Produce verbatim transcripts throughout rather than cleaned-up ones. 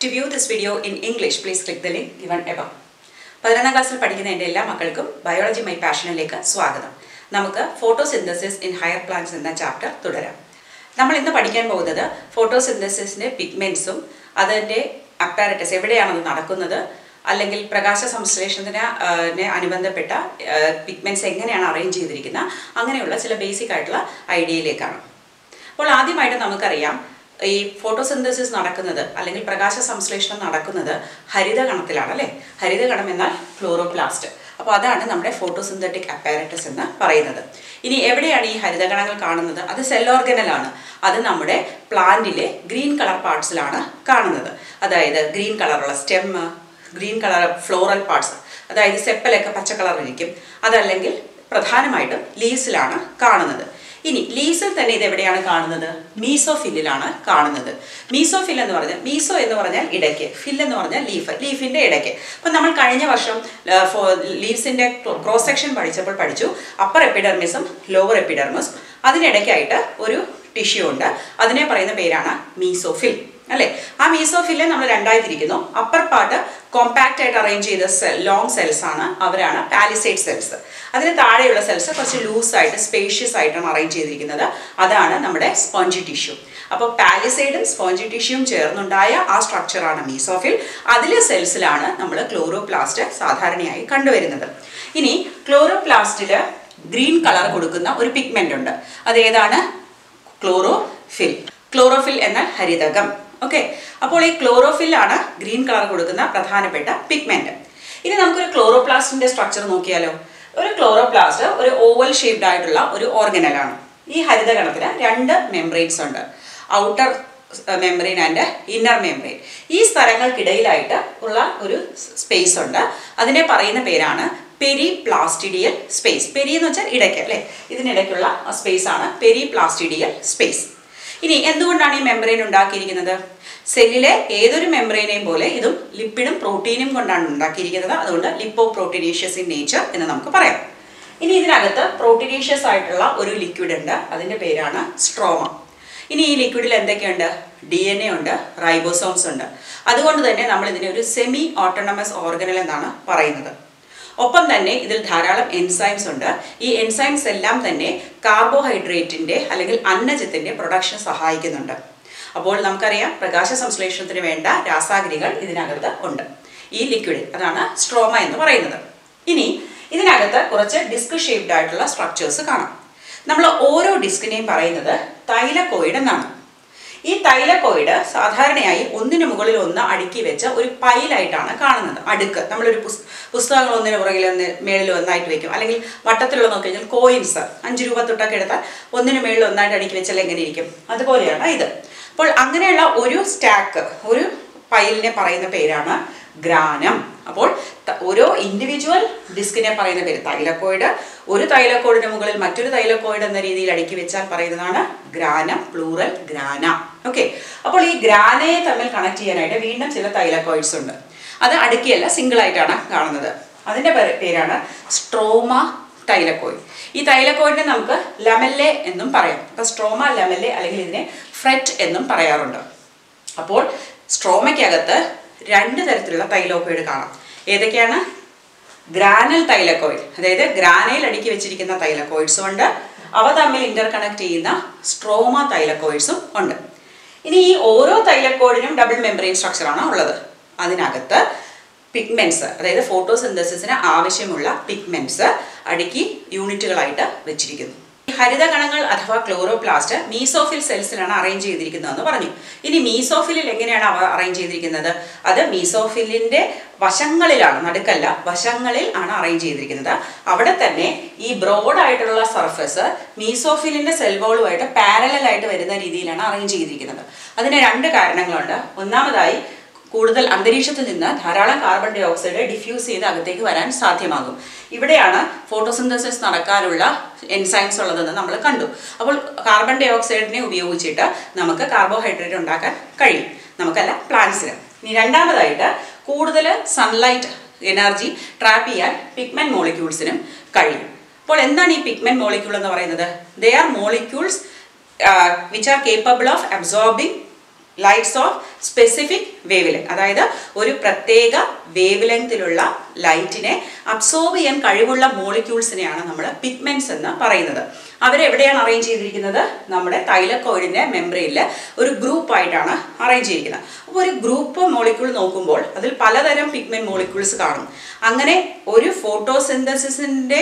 To view this video in English, please click the link given above. പതിനൊന്നാം ക്ലാസ്സിൽ പഠിക്കുന്ന എൻ്റെ എല്ലാ മക്കൾക്കും ബയോളജി മൈ പാഷനിലേക്ക് സ്വാഗതം. നമുക്ക് ഫോട്ടോസിന്തസിസ് ഇൻ ഹയർ പ്ലാന്റ്സ് എന്ന ചാപ്റ്റർ തുടരാം. നമ്മൾ ഇന്ന് പഠിക്കാൻ പോകുന്നത് ഫോട്ടോസിന്തസിസിൻ്റെ പിഗ്മെൻറ്റ്സും അതിൻ്റെ അപ്പാരറ്റസ് എവിടെയാണത് നടക്കുന്നത്, അല്ലെങ്കിൽ പ്രകാശ സംശ്ലേഷണത്തിന് അനുബന്ധപ്പെട്ട പിഗ്മെൻറ്റ്സ് എങ്ങനെയാണ് അറേഞ്ച് ചെയ്തിരിക്കുന്നത്, അങ്ങനെയുള്ള ചില ബേസിക് ആയിട്ടുള്ള ഐഡിയയിലേക്കാണ്. അപ്പോൾ ആദ്യമായിട്ട് നമുക്കറിയാം, ഈ ഫോട്ടോസിന്തസിസ് നടക്കുന്നത് അല്ലെങ്കിൽ പ്രകാശ സംശ്ലേഷണം നടക്കുന്നത് ഹരിതകണത്തിലാണ് അല്ലേ. ഹരിതകണം എന്നാൽ ക്ലോറോപ്ലാസ്റ്റ്. അപ്പോൾ അതാണ് നമ്മുടെ ഫോട്ടോസിന്തറ്റിക് അപ്പാരറ്റസ് എന്ന് പറയുന്നത്. ഇനി എവിടെയാണ് ഈ ഹരിതകണങ്ങൾ കാണുന്നത്? അത് സെൽ ഓർഗനലാണ്. അത് നമ്മുടെ പ്ലാന്റിലെ ഗ്രീൻ കളർ പാർട്സിലാണ് കാണുന്നത്. അതായത് ഗ്രീൻ കളറുള്ള stem, green colour floral parts, അതായത് സെപ്പലൊക്കെ പച്ച കളറിലിരിക്കും. അതല്ലെങ്കിൽ പ്രധാനമായിട്ടും ലീവ്സിലാണ് കാണുന്നത്. ഇനി ലീവ്സിൽ തന്നെ ഇത് എവിടെയാണ് കാണുന്നത്? മീസോഫില്ലിലാണ് കാണുന്നത്. മീസോഫിൽ എന്ന് പറഞ്ഞാൽ, മീസോ എന്ന് പറഞ്ഞാൽ ഇടയ്ക്ക്, ഫിൽ എന്ന് പറഞ്ഞാൽ ലീഫ്, ലീഫിൻ്റെ ഇടയ്ക്ക്. അപ്പം നമ്മൾ കഴിഞ്ഞ വർഷം ലീവ്സിൻ്റെ ക്രോസ് സെക്ഷൻ പഠിച്ചപ്പോൾ പഠിച്ചു അപ്പർ എപ്പിഡെർമിസും ലോവർ എപ്പിഡെർമിസും. അതിനിടയ്ക്കായിട്ട് ഒരു ടിഷ്യൂ ഉണ്ട്, അതിനെ പറയുന്ന പേരാണ് മീസോഫിൽ അല്ലേ. ആ മീസോഫില്ലെ നമ്മൾ രണ്ടായി തിരിക്കുന്നു. അപ്പർ പാർട്ട് കോമ്പാക്റ്റ് ആയിട്ട് അറേഞ്ച് ചെയ്ത സെൽ ലോങ് സെൽസ് ആണ്, അവരാണ് പാലിസേഡ് സെൽസ്. അതിന് താഴെയുള്ള സെൽസ് കുറച്ച് ലൂസായിട്ട് സ്പേഷ്യസ് ആയിട്ടാണ് അറേഞ്ച് ചെയ്തിരിക്കുന്നത്, അതാണ് നമ്മുടെ സ്പോഞ്ചി ടിഷ്യൂ. അപ്പോൾ പാലിസേഡും സ്പോഞ്ചി ടിഷ്യൂവും ചേർന്നുണ്ടായ ആ സ്ട്രക്ചറാണ് മീസോഫിൽ. അതിലെ സെൽസിലാണ് നമ്മൾ ക്ലോറോപ്ലാസ്റ്റ് സാധാരണയായി കണ്ടുവരുന്നത്. ഇനി ക്ലോറോപ്ലാസ്റ്റിൽ ഗ്രീൻ കളർ കൊടുക്കുന്ന ഒരു പിഗ്മെൻ്റ് ഉണ്ട്. അതേതാണ്? ക്ലോറോഫിൽ. ക്ലോറോഫിൽ എന്നാൽ ഹരിതകം. ഓക്കെ, അപ്പോൾ ഈ ക്ലോറോഫില്ലാണ് ഗ്രീൻ കളർ കൊടുക്കുന്ന പ്രധാനപ്പെട്ട പിഗ്മെന്റ്. ഇനി നമുക്കൊരു ക്ലോറോപ്ലാസ്റ്റിന്റെ സ്ട്രക്ചർ നോക്കിയാലോ. ഒരു ക്ലോറോപ്ലാസ്റ്റ് ഒരു ഓവൽ ഷേപ്ഡ് ആയിട്ടുള്ള ഒരു ഓർഗനലാണ്. ഈ ഹരിതകണത്തിന് രണ്ട് മെംബ്രെയിൻസ് ഉണ്ട്, outer membrane and inner membrane. ഈ സ്ഥലങ്ങൾക്കിടയിലായിട്ട് ഉള്ള ഒരു സ്പേസ് ഉണ്ട്, അതിനെ പറയുന്ന പേരാണ് പെരിപ്ലാസ്റ്റിഡിയൽ സ്പേസ്. പെരി എന്ന് വെച്ചാൽ ഇടയ്ക്ക് അല്ലേ, ഇതിനിടയ്ക്കുള്ള സ്പേസ് ആണ് പെരിപ്ലാസ്റ്റിഡിയൽ സ്പേസ്. ഇനി എന്തുകൊണ്ടാണ് ഈ മെംബ്രെയിൻ ഉണ്ടാക്കിയിരിക്കുന്നത്? സെല്ലിലെ ഏതൊരു മെംബ്രെയിനെയും പോലെ ഇതും ലിപ്പിഡും പ്രോട്ടീനും കൊണ്ടാണ് ഉണ്ടാക്കിയിരിക്കുന്നത്. അതുകൊണ്ട് ലിപ്പോ പ്രോട്ടീനേഷ്യസ് ഇൻ നേച്ചർ എന്ന് നമുക്ക് പറയാം. ഇനി ഇതിനകത്ത് പ്രോട്ടീനേഷ്യസ് ആയിട്ടുള്ള ഒരു ലിക്വിഡ് ഉണ്ട്, അതിൻ്റെ പേരാണ് സ്ട്രോമ. ഇനി ഈ ലിക്വിഡിൽ എന്തൊക്കെയുണ്ട്? ഡി എൻ എ ഉണ്ട്, റൈബോസോംസ് ഉണ്ട്. അതുകൊണ്ട് തന്നെ നമ്മൾ ഇതിനെ ഒരു സെമി ഓട്ടോണമസ് ഓർഗനൽ എന്നാണ് പറയുന്നത്. ഒപ്പം തന്നെ ഇതിൽ ധാരാളം എൻസൈംസ് ഉണ്ട്. ഈ എൻസൈംസ് എല്ലാം തന്നെ കാർബോഹൈഡ്രേറ്റിൻ്റെ അല്ലെങ്കിൽ അന്നജത്തിൻ്റെ പ്രൊഡക്ഷൻ സഹായിക്കുന്നുണ്ട്. അപ്പോൾ നമുക്കറിയാം, പ്രകാശ സംശ്ലേഷണത്തിന് വേണ്ട രാസാഗ്നികൾ ഇതിനകത്ത് ഉണ്ട് ഈ ലിക്വിഡിൽ. അതാണ് സ്ട്രോമ എന്ന് പറയുന്നത്. ഇനി ഇതിനകത്ത് കുറച്ച് ഡിസ്ക് ഷേപ്ഡ് ആയിട്ടുള്ള സ്ട്രക്ചേഴ്സ് കാണാം. നമ്മൾ ഓരോ ഡിസ്കിനെയും പറയുന്നത് തൈലക്കോയിഡ് എന്നാണ്. ഈ തൈലക്കോയിഡ് സാധാരണയായി ഒന്നിനു മുകളിൽ ഒന്ന് അടുക്കി വെച്ച ഒരു പൈലായിട്ടാണ് കാണുന്നത്. അടുക്ക് നമ്മളൊരു പുസ് പുസ്തകങ്ങൾ ഒന്നിനു പുറകിൽ ഒന്ന് മേളിൽ ഒന്നായിട്ട് വെക്കും, അല്ലെങ്കിൽ വട്ടത്തിലുള്ള നോക്കി കഴിഞ്ഞാൽ കോയിൻസ് അഞ്ച് രൂപ തൊട്ടൊക്കെ എടുത്താൽ ഒന്നിനു മേളിൽ ഒന്നായിട്ട് അടുക്കി വെച്ചാൽ എങ്ങനെ ഇരിക്കും, അതുപോലെയാണ് ഇത്. അപ്പോൾ അങ്ങനെയുള്ള ഒരു സ്റ്റാക്ക്, ഒരു പൈലിനെ പറയുന്ന പേരാണ് ഗ്രാനം. അപ്പോൾ ഓരോ ഇൻഡിവിജ്വൽ ഡിസ്കിനെ പറയുന്ന പേര് തൈലക്കോയിഡ്. ഒരു തൈലക്കോയിഡിന് മുകളിൽ മറ്റൊരു തൈലക്കോയിഡ് എന്ന രീതിയിൽ അടുക്കി വെച്ചാൽ പറയുന്നതാണ് ഗ്രാനം, പ്ലൂറൽ ഗ്രാന. ഓക്കെ, അപ്പോൾ ഈ ഗ്രാനയെ തമ്മിൽ കണക്ട് ചെയ്യാനായിട്ട് വീണ്ടും ചില തൈലക്കോയിഡ്സ് ഉണ്ട്. അത് അടുക്കിയല്ല, സിംഗിൾ ആയിട്ടാണ് കാണുന്നത്. അതിൻ്റെ പേരാണ് സ്ട്രോമ തൈലക്കോയിഡ്. ഈ തൈലക്കോയിഡിനെ നമുക്ക് ലമെല്ലെ എന്നും പറയാം. അപ്പോൾ സ്ട്രോമ ലമെല്ലെ അല്ലെങ്കിൽ ഇതിനെ ഫ്രെറ്റ് എന്നും പറയാറുണ്ട്. അപ്പോൾ സ്ട്രോമയ്ക്കകത്ത് രണ്ട് തരത്തിലുള്ള തൈലക്കോയിഡ് കാണാം. ഏതൊക്കെയാണ്? ഗ്രാനൽ തൈലക്കോയിഡ്, അതായത് ഗ്രാനയിൽ അടുക്കി വെച്ചിരിക്കുന്ന തൈലക്കോയിഡ്സും ഉണ്ട്. അവ തമ്മിൽ ഇന്റർ കണക്ട് ചെയ്യുന്ന സ്ട്രോമ തൈലക്കോയിഡ്സും ഉണ്ട്. ഇനി ഈ ഓരോ തൈലക്കോയിഡിനും ഡബിൾ മെംബ്രെയിൻ സ്ട്രക്ചറാണ് ഉള്ളത്. അതിനകത്ത് പിഗ്മെന്റ്സ്, അതായത് ഫോട്ടോസിന്തസിസിന് ആവശ്യമുള്ള പിഗ്മെന്റ്സ് അടുക്കി യൂണിറ്റുകളായിട്ട് വെച്ചിരിക്കുന്നു. ഹരിതകണങ്ങൾ അഥവാ ക്ലോറോപ്ലാസ്റ്റ് മീസോഫിൽ സെൽസിലാണ് അറേഞ്ച് ചെയ്തിരിക്കുന്നതെന്ന് പറഞ്ഞു. ഇനി മീസോഫിലിൽ എങ്ങനെയാണ് അവ അറേഞ്ച് ചെയ്തിരിക്കുന്നത്? അത് മീസോഫിലിൻ്റെ വശങ്ങളിലാണ്, നടുക്കല്ല, വശങ്ങളിൽ ആണ് അറേഞ്ച് ചെയ്തിരിക്കുന്നത്. അവിടെ തന്നെ ഈ ബ്രോഡായിട്ടുള്ള സർഫസ് മീസോഫിലിൻ്റെ സെൽവോളുമായിട്ട് പാരലലായിട്ട് വരുന്ന രീതിയിലാണ് അറേഞ്ച് ചെയ്തിരിക്കുന്നത്. അതിന് രണ്ട് കാരണങ്ങളുണ്ട്. ഒന്നാമതായി, കൂടുതൽ അന്തരീക്ഷത്തിൽ നിന്ന് ധാരാളം കാർബൺ ഡൈ ഓക്സൈഡ് ഡിഫ്യൂസ് ചെയ്ത് അകത്തേക്ക് വരാൻ സാധ്യമാകും. ഇവിടെയാണ് ഫോട്ടോസിന്തസിസ് നടക്കാനുള്ള എൻസൈംസ് ഉള്ളതെന്ന് നമ്മൾ കണ്ടു. അപ്പോൾ കാർബൺ ഡൈ ഓക്സൈഡിനെ ഉപയോഗിച്ചിട്ട് നമുക്ക് കാർബോഹൈഡ്രേറ്റ് ഉണ്ടാക്കാൻ കഴിയും, നമുക്കല്ല പ്ലാന്റ്സിന്. ഇനി രണ്ടാമതായിട്ട്, കൂടുതൽ സൺലൈറ്റ് എനർജി ട്രാപ്പ് ചെയ്യാൻ പിഗ്മെന്റ് മോളിക്യൂൾസിനും കഴിയും. അപ്പോൾ എന്താണ് ഈ പിഗ്മെന്റ് മോളിക്യൂൾ എന്ന് പറയുന്നത്? They are molecules which are capable of absorbing lights of specific wavelength, അതായത് ഒരു പ്രത്യേക വേവ് ലെങ്തിലുള്ള ലൈറ്റിനെ അബ്സോർബ് ചെയ്യാൻ കഴിവുള്ള മോളിക്യൂൾസിനെയാണ് നമ്മൾ പിഗ്മെന്റ്സ് എന്ന് പറയുന്നത്. അവരെവിടെയാണ് അറേഞ്ച് ചെയ്തിരിക്കുന്നത്? നമ്മുടെ തൈലക്കോയിഡിന്റെ മെംബ്രെയിനിൽ ഒരു ഗ്രൂപ്പായിട്ടാണ് അറേഞ്ച് ചെയ്തിരിക്കുന്നത്. അപ്പോൾ ഒരു ഗ്രൂപ്പ് മോളിക്യൂൾ നോക്കുമ്പോൾ അതിൽ പലതരം പിഗ്മെന്റ് മോളിക്യൂൾസ് കാണും. അങ്ങനെ ഒരു ഫോട്ടോസിന്തസിസിന്റെ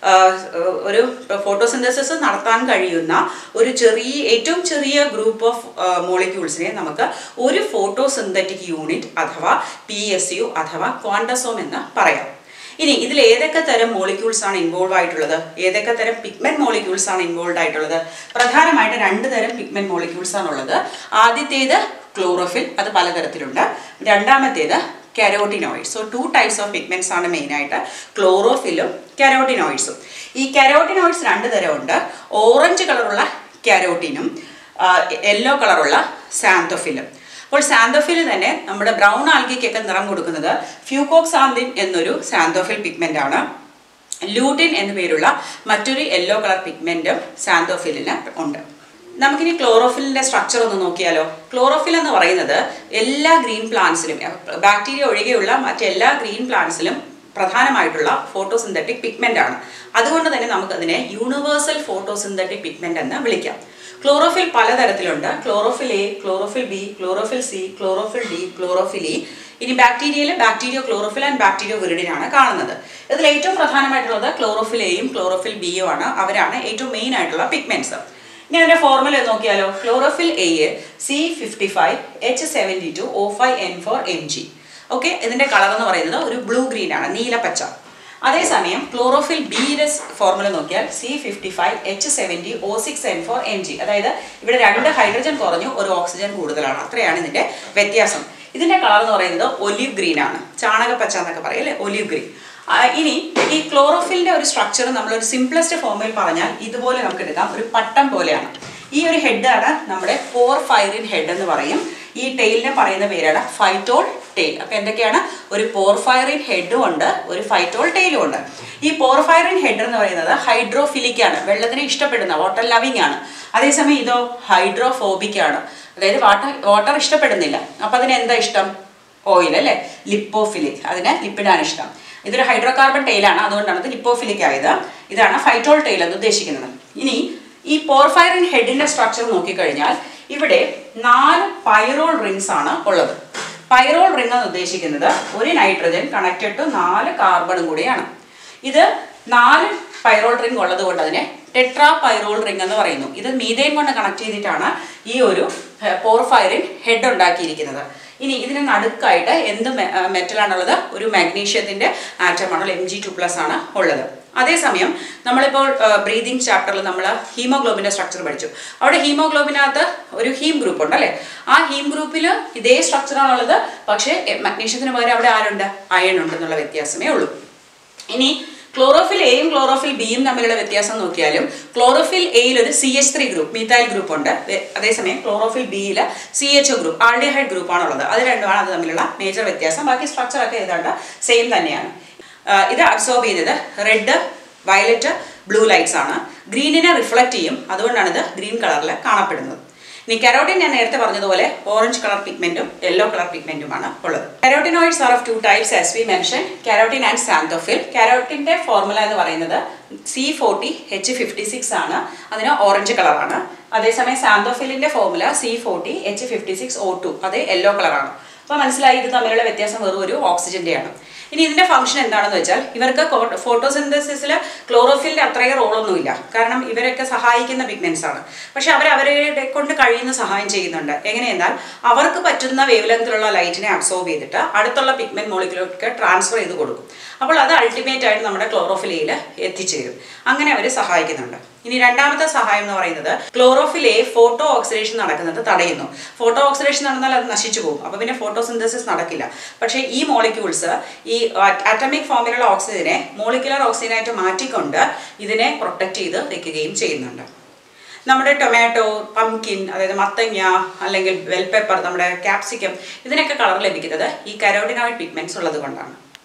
ഒരു ഫോട്ടോസിന്തസിസ് നടത്താൻ കഴിയുന്ന ഒരു ചെറിയ ഏറ്റവും ചെറിയ ഗ്രൂപ്പ് ഓഫ് മോളിക്യൂൾസിനെ നമുക്ക് ഒരു ഫോട്ടോസിന്തറ്റിക് യൂണിറ്റ് അഥവാ പി എസ് യു അഥവാ ക്വാണ്ടസോം എന്ന് പറയാം. ഇനി ഇതിൽ ഏതൊക്കെ തരം മോളിക്യൂൾസ് ആണ് ഇൻവോൾവ് ആയിട്ടുള്ളത്? ഏതൊക്കെ തരം പിഗ്മെന്റ് മോളിക്യൂൾസ് ആണ് ഇൻവോൾവ് ആയിട്ടുള്ളത്? പ്രധാനമായിട്ട് രണ്ട് തരം പിഗ്മെന്റ് മോളിക്യൂൾസ് ആണുള്ളത്. ആദ്യത്തേത് ക്ലോറോഫിൽ, അത് പലതരത്തിലുണ്ട്. രണ്ടാമത്തേത് carotenoids. So two types of pigments ആണ് മെയിനായിട്ട്, ക്ലോറോഫിലും കരോട്ടിനോയിഡ്സും. ഈ കരോട്ടിനോയിഡ്സ് രണ്ട് തരമുണ്ട്. ഓറഞ്ച് കളറുള്ള കരോട്ടിനും യെല്ലോ കളറുള്ള സാന്തോഫിലും. അപ്പോൾ സാന്തോഫിൽ തന്നെ നമ്മുടെ ബ്രൗൺ ആൽഗയ്ക്കൊക്കെ നിറം കൊടുക്കുന്നത് ഫ്യൂക്കോക്സാന്തിൻ എന്നൊരു സാന്തോഫിൽ പിഗ്മെന്റ് ആണ്. ലൂട്ടിൻ എന്നു പേരുള്ള മറ്റൊരു യെല്ലോ കളർ പിഗ്മെന്റും സാന്തോഫിലിന് ഉണ്ട്. നമുക്കിനി ക്ലോറോഫിലിന്റെ സ്ട്രക്ചർ ഒന്ന് നോക്കിയാലോ. ക്ലോറോഫിൽ എന്ന് പറയുന്നത് എല്ലാ ഗ്രീൻ പ്ലാന്റ്സിലും, ബാക്ടീരിയ ഒഴികെയുള്ള മറ്റെല്ലാ ഗ്രീൻ പ്ലാന്റ്സിലും പ്രധാനമായിട്ടുള്ള ഫോട്ടോസിന്തറ്റിക് പിഗ്മെന്റ് ആണ്. അതുകൊണ്ട് തന്നെ നമുക്കതിനെ യൂണിവേഴ്സൽ ഫോട്ടോസിന്തറ്റിക് പിഗ്മെന്റ് എന്ന് വിളിക്കാം. ക്ലോറോഫിൽ പലതരത്തിലുണ്ട്. Chlorophyll A, chlorophyll B, chlorophyll C, chlorophyll D, chlorophyll E. ഇനി ബാക്ടീരിയയിൽ ബാക്ടീരിയോ ക്ലോറോഫിൽ ആൻഡ് ബാക്ടീരിയോ വിറിഡിനാണ് കാണുന്നത്. ഇതിൽ ഏറ്റവും പ്രധാനമായിട്ടുള്ളത് ക്ലോറോഫിൽ എയും ക്ലോറോഫിൽ ബിയും ആണ്. അവരാണ് ഏറ്റവും മെയിൻ ആയിട്ടുള്ള പിഗ്മെന്റ്സ്. ഇനി അതിന്റെ ഫോർമുല നോക്കിയാലോ. Chlorophyll A C fifty five H seventy two O five N four M G. Okay, ഇതിന്റെ കളർ എന്ന് പറയുന്നത് ഒരു ബ്ലൂ ഗ്രീൻ ആണ്, നീലപ്പച്ച. അതേസമയം ക്ലോറോഫിൽ ബിയുടെ ഫോർമുല നോക്കിയാൽ C fifty five H seventy O six N four M G. അതായത് ഇവിടെ രണ്ട് ഹൈഡ്രജൻ കുറഞ്ഞു, ഒരു ഓക്സിജൻ കൂടുതലാണ്. അത്രയാണ് ഇതിന്റെ വ്യത്യാസം. ഇതിന്റെ കളർ എന്ന് പറയുന്നത് ഒലിവ് ഗ്രീൻ ആണ്, ചാണകപ്പച്ച എന്നൊക്കെ പറയും അല്ലേ, ഒലിവ് ഗ്രീൻ. ഇനി ഈ ക്ലോറോഫിലിന്റെ ഒരു സ്ട്രക്ചർ നമ്മളൊരു സിംപ്ലസ്റ്റ് ഫോമിൽ പറഞ്ഞാൽ ഇതുപോലെ നമുക്ക് എടുക്കാം. ഒരു പട്ടം പോലെയാണ്. ഈ ഒരു ഹെഡാണ് നമ്മുടെ പോർഫൈറിൻ ഹെഡ് എന്ന് പറയും. ഈ ടെയിലിനെ പറയുന്ന പേരാണ് ഫൈറ്റോൾ ടെയിൽ. അപ്പൊ എന്തൊക്കെയാണ്? ഒരു പോർഫൈറിൻ ഹെഡും ഉണ്ട്, ഒരു ഫൈറ്റോൾ ടെയിലും ഉണ്ട്. ഈ പോർഫൈറിൻ ഹെഡ് എന്ന് പറയുന്നത് ഹൈഡ്രോഫിലിക് ആണ്, വെള്ളത്തിനെ ഇഷ്ടപ്പെടുന്ന, വാട്ടർ ലവിങ് ആണ്. അതേസമയം ഇതോ ഹൈഡ്രോഫോബിക് ആണ്, അതായത് വാട്ടർ വാട്ടർ ഇഷ്ടപ്പെടുന്നില്ല. അപ്പൊ അതിന് എന്താ ഇഷ്ടം? ഓയിൽ അല്ലേ, ലിപ്പോഫിലിക്, അതിന് ലിപ്പിഡാണ് ഇഷ്ടം. ഇതൊരു ഹൈഡ്രോ കാർബൺ ടെയിലാണ്, അതുകൊണ്ടാണ് ഇത് ലിപ്പോഫിലിക് ആയത്. ഇതാണ് ഫൈറ്റോൾ ടെയിൽ എന്ന് ഉദ്ദേശിക്കുന്നത്. ഇനി ഈ പോർഫൈറിൻ ഹെഡിന്റെ സ്ട്രക്ചർ നോക്കിക്കഴിഞ്ഞാൽ ഇവിടെ നാല് പൈറോൾ റിങ്സ് ആണ് ഉള്ളത്. പൈറോൾ റിംഗ് എന്ന് ഉദ്ദേശിക്കുന്നത് ഒരു നൈട്രജൻ കണക്റ്റഡ് ടു നാല് കാർബണും കൂടിയാണ്. ഇത് നാല് പൈറോൾ റിംഗ് ഉള്ളത് കൊണ്ട് അതിനെ ടെട്രാ പൈറോൾ റിംഗ് എന്ന് പറയുന്നു. ഇത് മീഥേൻ കൊണ്ട് കണക്ട് ചെയ്തിട്ടാണ് ഈ ഒരു പോർഫൈറിൻ ഹെഡ് ഉണ്ടാക്കിയിരിക്കുന്നത്. ഇനി ഇതിന് നടുക്കായിട്ട് എന്ത് മെറ്റലാണുള്ളത്? ഒരു മാഗ്നീഷ്യത്തിന്റെ ആറ്റമാണുള്ള എം ജി ടു പ്ലസ് ആണ് ഉള്ളത്. അതേസമയം നമ്മളിപ്പോൾ ബ്രീതിങ് ചാപ്റ്ററിൽ നമ്മൾ ഹീമോഗ്ലോബിന്റെ സ്ട്രക്ചർ പഠിച്ചു. അവിടെ ഹീമോഗ്ലോബിനകത്ത് ഒരു ഹീം ഗ്രൂപ്പ് ഉണ്ട് അല്ലേ. ആ ഹീം ഗ്രൂപ്പിൽ ഇതേ സ്ട്രക്ചറാണുള്ളത്, പക്ഷേ മഗ്നീഷ്യത്തിന് പകരം അവിടെ ആരുണ്ട്? അയൺ ഉണ്ടെന്നുള്ള വ്യത്യാസമേ ഉള്ളൂ. ഇനി ക്ലോറോഫിൽ എയും ക്ലോറോഫിൽ ബിയും തമ്മിലുള്ള വ്യത്യാസം നോക്കിയാലും ക്ലോറോഫിൽ എയിൽ ഒരു C H three group methyl group ഉണ്ട്. അതേസമയം ക്ലോറോഫിൽ ബിയിൽ C H O group aldehyde ഗ്രൂപ്പാണുള്ളത്. അത് രണ്ടുമാണ് അത് തമ്മിലുള്ള മേജർ വ്യത്യാസം. ബാക്കി സ്ട്രക്ചറൊക്കെ ഏതാണ്ട് സെയിം തന്നെയാണ്. ഇത് അബ്സോർബ് ചെയ്യുന്നത് റെഡ്, വയലറ്റ്, ബ്ലൂ ലൈറ്റ്സ് ആണ്. ഗ്രീനിനെ റിഫ്ലക്റ്റ് ചെയ്യും, അതുകൊണ്ടാണ് ഇത് ഗ്രീൻ കളറിൽ കാണപ്പെടുന്നത്. ഇനി കരോട്ടിൻ ഞാൻ നേരത്തെ പറഞ്ഞതുപോലെ ഓറഞ്ച് കളർ പിഗ്മെന്റും യെല്ലോ കളർ പിഗ്മെന്റുമാണ് ഉള്ളത്. Carotenoids are of two types as we mention, carotene and xanthophyll. കരോട്ടിന്റെ ഫോർമുല എന്ന് പറയുന്നത് C forty H fifty six ആണ്, അതിന് ഓറഞ്ച് കളറാണ്. അതേസമയം സാന്തോഫിലിന്റെ formula C forty H fifty six O two, അത് യെല്ലോ കളറാണ്. അപ്പോൾ മനസ്സിലായി ഇത് തമ്മിലുള്ള വ്യത്യാസം വെറും ഒരു ഓക്സിജന്റെയാണ്. ഇനി ഇതിന്റെ ഫംഗ്ഷൻ എന്താണെന്ന് വെച്ചാൽ ഇവർക്ക് ഫോട്ടോസിന്തസിസിൽ ക്ലോറോഫിലിന്റെ അത്രയും റോളൊന്നുമില്ല, കാരണം ഇവരൊക്കെ സഹായിക്കുന്ന പിഗ്മെന്റ്സ് ആണ്. പക്ഷെ അവർ അവരെ കൊണ്ട് കഴിയുന്ന സഹായം ചെയ്യുന്നുണ്ട്. എങ്ങനെയെന്നാൽ അവർക്ക് പറ്റുന്ന വേവ് ലെങ്തിലുള്ള ലൈറ്റിനെ അബ്സോർബ് ചെയ്തിട്ട് അടുത്തുള്ള പിഗ്മെന്റ് മോളിക്യൂളിലേക്ക് ട്രാൻസ്ഫർ ചെയ്ത് കൊടുക്കും. അപ്പോൾ അത് അൾട്ടിമേറ്റ് ആയിട്ട് നമ്മുടെ ക്ലോറോഫിലയിൽ എത്തിച്ചേരും. അങ്ങനെ അവർ സഹായിക്കുന്നുണ്ട്. ഇനി രണ്ടാമത്തെ സഹായം എന്ന് പറയുന്നത് ക്ലോറോഫിലെ ഫോട്ടോ ഓക്സിഡേഷൻ നടക്കുന്നത് തടയുന്നു. ഫോട്ടോ ഓക്സിഡേഷൻ നടന്നാൽ അത് നശിച്ചു പോകും, അപ്പോൾ പിന്നെ ഫോട്ടോസിന്തസിസ് നടക്കില്ല. പക്ഷേ ഈ മോളിക്യൂൾസ് ഈ ആറ്റമിക് ഫോമിലുള്ള ഓക്സിജനെ മോളിക്കുലർ ഓക്സിജനായിട്ട് മാറ്റിക്കൊണ്ട് ഇതിനെ പ്രൊട്ടക്ട് ചെയ്ത് വെക്കുകയും ചെയ്യുന്നുണ്ട്. നമ്മുടെ ടൊമാറ്റോ, പംകിൻ, അതായത് മത്തങ്ങ അല്ലെങ്കിൽ ബെൽ പെപ്പർ, നമ്മുടെ ക്യാപ്സിക്കം, ഇതിനൊക്കെ കളർ ലഭിക്കുന്നത് ഈ കരോട്ടിനോയിഡ് പിഗ്മെന്റ്സ് ഉള്ളത് കൊണ്ടാണ്.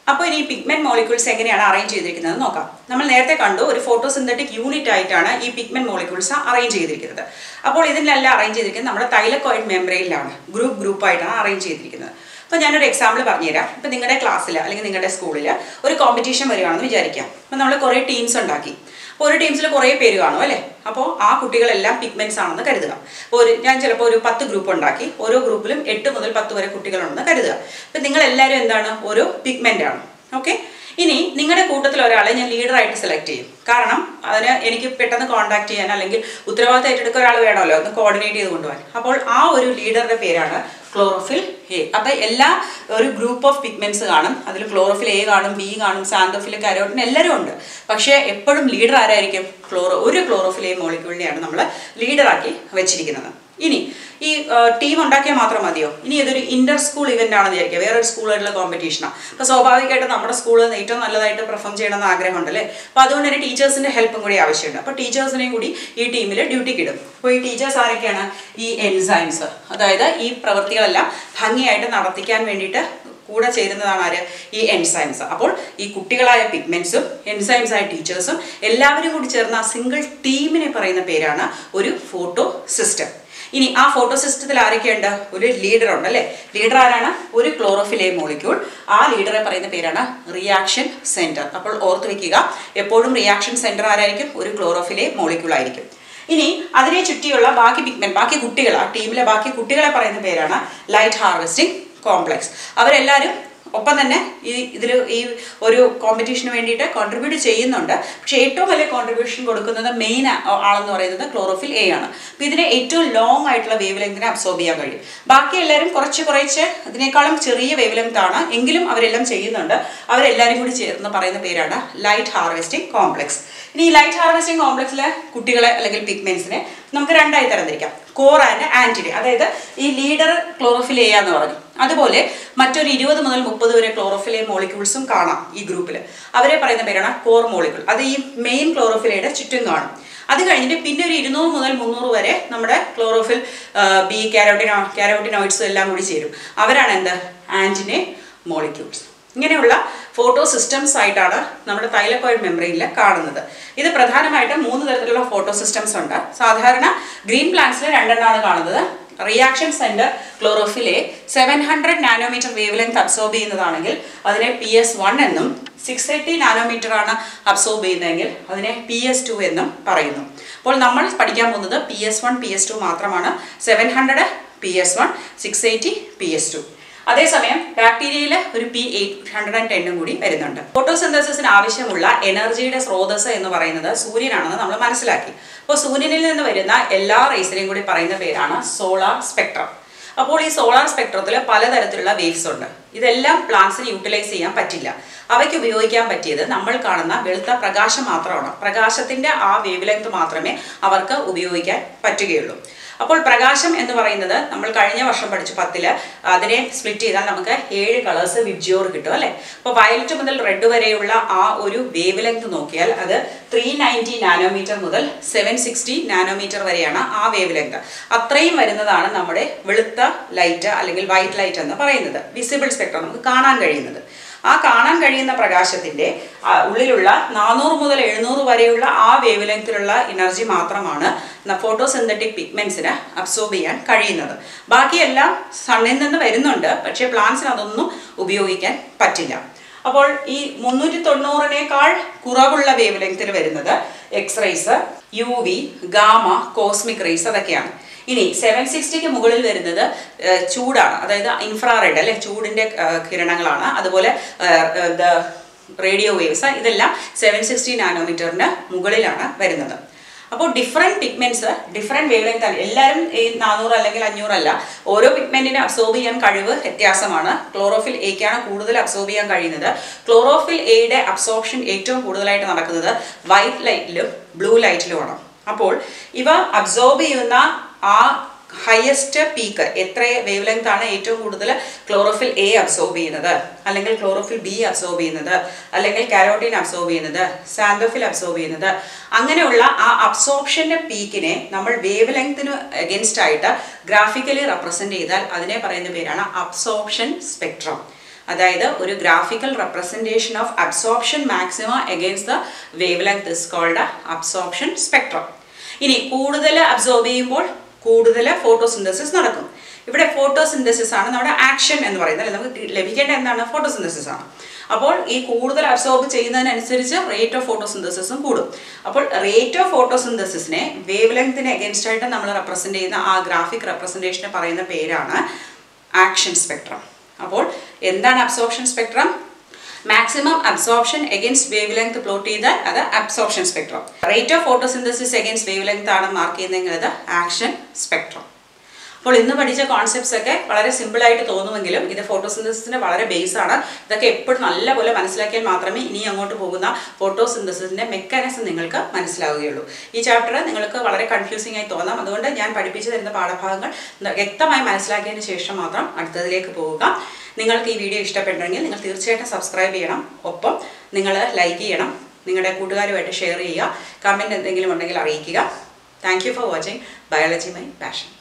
അപ്പോൾ ഇനി പിഗ്മെന്റ് മോളിക്യൂൾസ് എങ്ങനെയാണ് അറേഞ്ച് ചെയ്തിരിക്കുന്നത് നോക്കാം. നമ്മൾ നേരത്തെ കണ്ടു ഒരു ഫോട്ടോസിന്തറ്റിക് യൂണിറ്റ് ആയിട്ടാണ് ഈ പിഗ്മെന്റ് മോളിക്യൂൾസ് അറേഞ്ച് ചെയ്തിരിക്കുന്നത്. അപ്പോൾ ഇതിനെല്ലാം അറേഞ്ച് ചെയ്തിരിക്കുന്നത് നമ്മുടെ തൈലക്കോയിഡ് മെംബ്രെയിനിലാണ്, ഗ്രൂപ്പ് ഗ്രൂപ്പായിട്ടാണ് അറേഞ്ച് ചെയ്തിരിക്കുന്നത്. അപ്പോൾ ഞാനൊരു എക്സാമ്പിൾ പറഞ്ഞുതരാം. ഇപ്പോൾ നിങ്ങളുടെ ക്ലാസ്സിൽ അല്ലെങ്കിൽ നിങ്ങളുടെ സ്കൂളിൽ ഒരു കോമ്പറ്റീഷൻ വരികയാണെന്ന് വിചാരിക്കാം. അപ്പോൾ നമ്മൾ കുറേ ടീംസ് ഉണ്ടാക്കി. അപ്പോൾ ഒരു ടീംസിൽ കുറേ പേര് കാണും അല്ലേ. അപ്പോൾ ആ കുട്ടികളെല്ലാം പിഗ്മെന്റ്സ് ആണെന്ന് കരുതുക. അപ്പോൾ ഒരു ഞാൻ ചിലപ്പോൾ ഒരു പത്ത് ഗ്രൂപ്പ് ഉണ്ടാക്കി, ഓരോ ഗ്രൂപ്പിലും എട്ട് മുതൽ പത്ത് വരെ കുട്ടികളുണ്ടെന്ന് കരുതുക. അപ്പം നിങ്ങളെല്ലാവരും എന്താണ്, ഓരോ പിഗ്മെന്റ് ആണ്. ഓക്കെ, ഇനി നിങ്ങളുടെ കൂട്ടത്തിൽ ഒരാളെ ഞാൻ ലീഡറായിട്ട് സെലക്ട് ചെയ്യും. കാരണം അതിന് എനിക്ക് പെട്ടെന്ന് കോൺടാക്ട് ചെയ്യാൻ അല്ലെങ്കിൽ ഉത്തരവാദിത്തം ഏറ്റെടുക്കാൻ ഒരാൾ വേണമല്ലോ, ഒന്ന് കോർഡിനേറ്റ് ചെയ്ത് കൊണ്ടുപോകാൻ. അപ്പോൾ ആ ഒരു ലീഡറുടെ പേരാണ് ക്ലോറോഫിൽ എ. അപ്പം എല്ലാ ഒരു ഗ്രൂപ്പ് ഓഫ് പിഗ്മെന്റ്സ് കാണും. അതിൽ ക്ലോറോഫിൽ എ കാണും, ബി കാണും, സാന്തോഫിൽ, കരോട്ടിൻ എല്ലാവരും ഉണ്ട്. പക്ഷേ എപ്പോഴും ലീഡർ ആരായിരിക്കും? ക്ലോറോ ഒരു ക്ലോറോഫിൽ എ മോളിക്യൂളിനെയാണ് നമ്മൾ ലീഡറാക്കി വെച്ചിരിക്കുന്നത്. ഇനി ഈ ടീം ഉണ്ടാക്കിയാൽ മാത്രം മതിയോ? ഇനി ഇതൊരു ഇന്റർ സ്കൂൾ ഇവന്റ് ആണെന്ന് വിചാരിക്കുക, വേറൊരു സ്കൂളുകളിലെ കോമ്പറ്റീഷനാണ്. അപ്പോൾ സ്വാഭാവികമായിട്ട് നമ്മുടെ സ്കൂളിൽ ഏറ്റവും നല്ലതായിട്ട് പെർഫോം ചെയ്യണമെന്ന് ആഗ്രഹമുണ്ടല്ലേ. അപ്പോൾ അതുകൊണ്ട് തന്നെ ടീച്ചേഴ്സിൻ്റെ ഹെൽപ്പും കൂടി ആവശ്യമുണ്ട്. അപ്പോൾ ടീച്ചേഴ്സിനെയും കൂടി ഈ ടീമിൽ ഡ്യൂട്ടിക്ക് ഇടും. അപ്പോൾ ഈ ടീച്ചേഴ്സ് ആരൊക്കെയാണ്? ഈ എൻസൈംസ്, അതായത് ഈ പ്രവൃത്തികളെല്ലാം ഭംഗിയായിട്ട് നടത്തിക്കാൻ വേണ്ടിയിട്ട് കൂടെ ചേരുന്നതാണ് ആര്? ഈ എൻസൈംസ്. അപ്പോൾ ഈ കുട്ടികളായ പിഗ്മെന്റ്സും എൻസൈംസ് ആയ ടീച്ചേഴ്സും എല്ലാവരും കൂടി ചേർന്ന സിംഗിൾ ടീമിനെ പറയുന്ന പേരാണ് ഒരു ഫോട്ടോ സിസ്റ്റം. ഇനി ആ ഫോട്ടോ സിസ്റ്റത്തിൽ ആരൊക്കെയുണ്ട്? ഒരു ലീഡർ ഉണ്ട് അല്ലേ. ലീഡർ ആരാണ്? ഒരു ക്ലോറോഫിൽ എ മോളിക്യൂൾ. ആ ലീഡറെ പറയുന്ന പേരാണ് റിയാക്ഷൻ സെന്റർ. അപ്പോൾ ഓർത്ത് വെക്കുക, എപ്പോഴും റിയാക്ഷൻ സെന്റർ ആരായിരിക്കും? ഒരു ക്ലോറോഫിൽ എ മോളിക്യൂൾ ആയിരിക്കും. ഇനി അതിനെ ചുറ്റിയുള്ള ബാക്കി പിഗ്മെന്റ്, ബാക്കി കുട്ടികൾ, ആ ടീമിലെ ബാക്കി കുട്ടികളെ പറയുന്ന പേരാണ് ലൈറ്റ് ഹാർവെസ്റ്റിംഗ് കോംപ്ലക്സ്. അവരെല്ലാവരും ഒപ്പം തന്നെ ഈ ഇതിൽ ഈ ഒരു കോമ്പറ്റീഷന് വേണ്ടിയിട്ട് കോൺട്രിബ്യൂട്ട് ചെയ്യുന്നുണ്ട്. പക്ഷേ ഏറ്റവും വലിയ കോൺട്രിബ്യൂഷൻ കൊടുക്കുന്നത് മെയിൻ ആളെന്ന് പറയുന്നത് ക്ലോറോഫിൽ എ ആണ്. അപ്പോൾ ഇതിനെ ഏറ്റവും ലോങ് ആയിട്ടുള്ള വേവ് ലെങ്തിനെ അബ്സോർബ് ചെയ്യാൻ കഴിയും. ബാക്കി എല്ലാവരും കുറച്ച് കുറച്ച് അതിനേക്കാളും ചെറിയ വേവ് ലെങ്ത് ആണ്, എങ്കിലും അവരെല്ലാം ചെയ്യുന്നുണ്ട്. അവരെല്ലാവരും കൂടി ചേർന്ന് പറയുന്ന പേരാണ് ലൈറ്റ് ഹാർവെസ്റ്റിംഗ് കോംപ്ലക്സ്. ഇനി ഈ ലൈറ്റ് ഹാർവെസ്റ്റിംഗ് കോംപ്ലക്സിലെ കുട്ടികളെ അല്ലെങ്കിൽ പിഗ്മെന്റ്സിനെ നമുക്ക് രണ്ടായി തരംതിരിക്കാം, കോർ ആൻഡ് ആന്റിനെ. അതായത് ഈ ലീഡർ ക്ലോറോഫിൽ എ എന്ന് പറഞ്ഞു, അതുപോലെ മറ്റൊരു ഇരുപത് മുതൽ മുപ്പത് വരെ ക്ലോറോഫിൽ എ മോളിക്യൂൾസും കാണാം ഈ ഗ്രൂപ്പിൽ. അവരെ പറയുന്ന പേരാണ് കോർ മോളിക്യൂൾ. അത് ഈ മെയിൻ ക്ലോറോഫിൽ എയുടെ ചുറ്റും കാണും. അത് കഴിഞ്ഞിട്ട് പിന്നെ ഒരു ഇരുന്നൂറ് മുതൽ മുന്നൂറ് വരെ നമ്മുടെ ക്ലോറോഫിൽ ബി, കാരോട്ടിനോ കാരോട്ടിനോയിഡ്സും എല്ലാം കൂടി ചേരും. അവരാണ് എന്ത്? Antenna molecules. ഇങ്ങനെയുള്ള ഫോട്ടോ സിസ്റ്റംസ് ആയിട്ടാണ് നമ്മുടെ തൈലക്കോയിഡ് മെംബ്രെയിനിൽ കാണുന്നത്. ഇത് പ്രധാനമായിട്ടും മൂന്ന് തരത്തിലുള്ള ഫോട്ടോ സിസ്റ്റംസ് ഉണ്ട്. സാധാരണ ഗ്രീൻ പ്ലാന്റ്സിൽ രണ്ടെണ്ണമാണ് കാണുന്നത്. Reaction centre chlorophyll A seven hundred nanometre wavelength absorb ചെയ്യുന്നതാണെങ്കിൽ അതിനെ പി എസ് വൺ എന്നും, സിക്സ് എയ്റ്റി നാനോമീറ്റർ ആണ് അബ്സോർബ് ചെയ്യുന്നതെങ്കിൽ അതിനെ പി എസ് ടു എന്നും പറയുന്നു. അപ്പോൾ നമ്മൾ പഠിക്കാൻ പോകുന്നത് P S one P S two മാത്രമാണ്. Seven hundred P S one, six eighty P S two. അതേസമയം ബാക്ടീരിയയിൽ ഒരു പി എയ്റ്റ് ഹൺഡ്രഡ് ആൻഡ് ടെന്നും കൂടി വരുന്നുണ്ട്. ഫോട്ടോസിന്തസിസിന് ആവശ്യമുള്ള എനർജിയുടെ സ്രോതസ് എന്ന് പറയുന്നത് സൂര്യനാണെന്ന് നമ്മൾ മനസ്സിലാക്കി. അപ്പോൾ സൂര്യനിൽ നിന്ന് വരുന്ന എല്ലാ റേസിനെയും കൂടി പറയുന്ന പേരാണ് സോളാർ സ്പെക്ട്രം. അപ്പോൾ ഈ സോളാർ സ്പെക്ട്രത്തിൽ പലതരത്തിലുള്ള വേവ്സ് ഉണ്ട്. ഇതെല്ലാം പ്ലാന്റ്സിന് യൂട്ടിലൈസ് ചെയ്യാൻ പറ്റില്ല. അവയ്ക്ക് ഉപയോഗിക്കാൻ പറ്റിയത് നമ്മൾ കാണുന്ന വെളുത്ത പ്രകാശം മാത്രമാണ്. പ്രകാശത്തിന്റെ ആ വേവ് ലെങ്ത് മാത്രമേ അവർക്ക് ഉപയോഗിക്കാൻ പറ്റുകയുള്ളൂ. അപ്പോൾ പ്രകാശം എന്ന് പറയുന്നത് നമ്മൾ കഴിഞ്ഞ വർഷം പഠിച്ചു പത്തില്, അതിനെ സ്പ്ലിറ്റ് ചെയ്താൽ നമുക്ക് ഏഴ് കളേഴ്സ് വിബ്ജിയോർ കിട്ടും അല്ലേ. അപ്പോൾ വയലറ്റ് മുതൽ റെഡ് വരെയുള്ള ആ ഒരു വേവ് ലെങ്ത് നോക്കിയാൽ അത് ത്രീ നയൻറ്റി നാനോമീറ്റർ മുതൽ സെവൻ സിക്സ്റ്റി നാനോമീറ്റർ വരെയാണ് ആ വേവ് ലെങ്ത്. അത്രയും വരുന്നതാണ് നമ്മുടെ വെളുത്ത ലൈറ്റ് അല്ലെങ്കിൽ വൈറ്റ് ലൈറ്റ് എന്ന് പറയുന്നത്, വിസിബിൾ സ്പെക്ട്രം, നമുക്ക് കാണാൻ കഴിയുന്നത്. ആ കാണാൻ കഴിയുന്ന പ്രകാശത്തിന്റെ ഉള്ളിലുള്ള നാനൂറ് മുതൽ എഴുന്നൂറ് വരെയുള്ള ആ വേവ് ലെങ്ത്തിലുള്ള എനർജി മാത്രമാണ് ഫോട്ടോസിന്തറ്റിക് പിഗ്മെന്റ്സിന് അബ്സോർബ് ചെയ്യാൻ കഴിയുന്നത്. ബാക്കിയെല്ലാം സണ്ണിൽ നിന്ന് വരുന്നുണ്ട്, പക്ഷേ പ്ലാന്റ്സിന് അതൊന്നും ഉപയോഗിക്കാൻ പറ്റില്ല. അപ്പോൾ ഈ മുന്നൂറ്റി തൊണ്ണൂറിനേക്കാൾ കുറവുള്ള വേവ് ലെങ്ത്തിൽ വരുന്നത് X rays, U V, gamma, cosmic rays അതൊക്കെയാണ്. ഇനി സെവൻ സിക്സ്റ്റിക്ക് മുകളിൽ വരുന്നത് ചൂടാണ്, അതായത് ഇൻഫ്രാറെഡ് അല്ലെ, ചൂടിന്റെ കിരണങ്ങളാണ്. അതുപോലെ റേഡിയോ വേവ്സ്, ഇതെല്ലാം സെവൻ സിക്സ്റ്റി നാനോമീറ്ററിന് മുകളിലാണ് വരുന്നത്. അപ്പോൾ different pigments different wavelength ആണ്. എല്ലാവരും ഈ നാനൂറ് അല്ലെങ്കിൽ അഞ്ഞൂറല്ല, ഓരോ പിഗ്മെന്റിനെ അബ്സോർബ് ചെയ്യാൻ കഴിവ് വ്യത്യാസമാണ്. ക്ലോറോഫിൽ എക്കാണ് കൂടുതൽ അബ്സോർബ് ചെയ്യാൻ കഴിയുന്നത്. ക്ലോറോഫിൽ എയുടെ അബ്സോർപ്ഷൻ ഏറ്റവും കൂടുതലായിട്ട് നടക്കുന്നത് വൈറ്റ് ലൈറ്റിലും ബ്ലൂ ലൈറ്റിലുമാണ്. അപ്പോൾ ഇവ അബ്സോർബ് ചെയ്യുന്ന ആ ഹയസ്റ്റ് പീക്ക് എത്ര വേവ് ലെങ്ത് ആണ് ഏറ്റവും കൂടുതൽ ക്ലോറോഫിൽ എ അബ്സോർബ് ചെയ്യുന്നത്, അല്ലെങ്കിൽ ക്ലോറോഫിൽ ബി അബ്സോർബ് ചെയ്യുന്നത്, അല്ലെങ്കിൽ കാരോട്ടിൻ അബ്സോർബ് ചെയ്യുന്നത്, സാന്തോഫിൽ അബ്സോർബ് ചെയ്യുന്നത്, അങ്ങനെയുള്ള ആ അബ്സോർപ്ഷന്റെ പീക്കിനെ നമ്മൾ വേവ് ലെങ്ത്തിന് അഗൻസ്റ്റ് ആയിട്ട് ഗ്രാഫിക്കലി റെപ്രസെന്റ് ചെയ്താൽ അതിനെ പറയുന്ന പേരാണ് അബ്സോർപ്ഷൻ സ്പെക്ട്രം. അതായത് ഒരു graphical representation of absorption maxima against the wavelength is called absorption spectrum. ഇനി കൂടുതൽ അബ്സോർബ് ചെയ്യുമ്പോൾ കൂടുതൽ ഫോട്ടോസിന്തസിസ് നടക്കും. ഇവിടെ ഫോട്ടോസിന്തസിസ് ആണ് നമ്മുടെ ആക്ഷൻ എന്ന് പറയുന്നത്. നമുക്ക് ലഭിക്കേണ്ട എന്താണ്? ഫോട്ടോസിന്തസിസ് ആണ്. അപ്പോൾ ഈ കൂടുതൽ അബ്സോർബ് ചെയ്യുന്നതിനനുസരിച്ച് റേറ്റ് ഓഫ് ഫോട്ടോസിന്തസിസും കൂടും. അപ്പോൾ റേറ്റ് ഓഫ് ഫോട്ടോസിന്തസിസിനെ വേവ് ലെങ്തിന് അഗെയിൻസ്റ്റ് ആയിട്ട് നമ്മൾ റെപ്രസെൻറ്റ് ചെയ്യുന്ന ആ ഗ്രാഫിക് റെപ്രസെൻറ്റേഷനെ പറയുന്ന പേരാണ് ആക്ഷൻ സ്പെക്ട്രം. അപ്പോൾ എന്താണ് absorption spectrum? Maximum absorption against wavelength plot ചെയ്താൽ അത് absorption spectrum. Rate of photosynthesis against wavelength ആണ് മാർക്ക് ചെയ്യുന്നതെങ്കിൽ അത് ആക്ഷൻ സ്പെക്ട്രം. അപ്പോൾ ഇന്ന് പഠിച്ച കോൺസെപ്റ്റ്സ് ഒക്കെ വളരെ സിമ്പിളായിട്ട് തോന്നുമെങ്കിലും ഇത് ഫോട്ടോസിന്തസിസിൻ്റെ വളരെ ബേസ് ആണ്. ഇതൊക്കെ എപ്പോഴും നല്ലപോലെ മനസ്സിലാക്കിയാൽ മാത്രമേ ഇനി അങ്ങോട്ട് പോകുന്ന ഫോട്ടോസിന്തസിസിൻ്റെ മെക്കാനിസം നിങ്ങൾക്ക് മനസ്സിലാവുകയുള്ളൂ. ഈ ചാപ്റ്റർ നിങ്ങൾക്ക് വളരെ കൺഫ്യൂസിംഗ് ആയി തോന്നാം. അതുകൊണ്ട് ഞാൻ പഠിപ്പിച്ചു തരുന്ന പാഠഭാഗങ്ങൾ വ്യക്തമായി മനസ്സിലാക്കിയതിന് ശേഷം മാത്രം അടുത്തതിലേക്ക് പോവുക. നിങ്ങൾക്ക് ഈ വീഡിയോ ഇഷ്ടപ്പെട്ടെങ്കിൽ നിങ്ങൾ തീർച്ചയായിട്ടും സബ്സ്ക്രൈബ് ചെയ്യണം. ഒപ്പം നിങ്ങൾ ലൈക്ക് ചെയ്യണം. നിങ്ങളുടെ കൂട്ടുകാരുമായിട്ട് ഷെയർ ചെയ്യുക. കമൻറ്റ് എന്തെങ്കിലും ഉണ്ടെങ്കിൽ അറിയിക്കുക. Thank you for watching biology my passion.